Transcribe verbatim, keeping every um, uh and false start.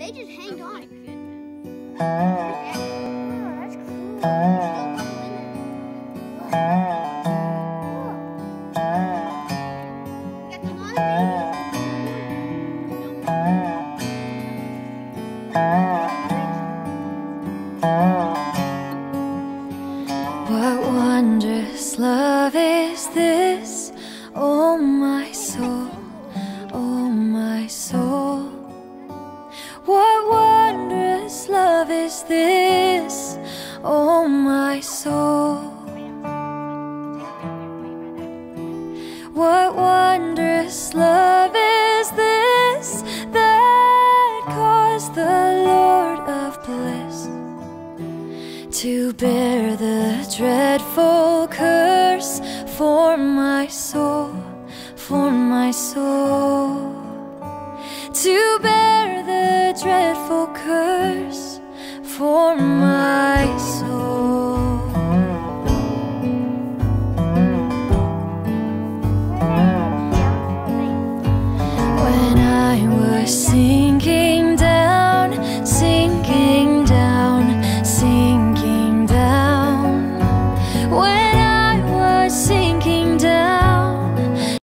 They just hanged on. Oh, that's cool. what wondrous love is this, oh my soul, oh my soul. What wondrous love is this, oh my soul. What wondrous love is this that caused the Lord of bliss to bear the dreadful curse for my soul, for my soul. To bear the dreadful curse for my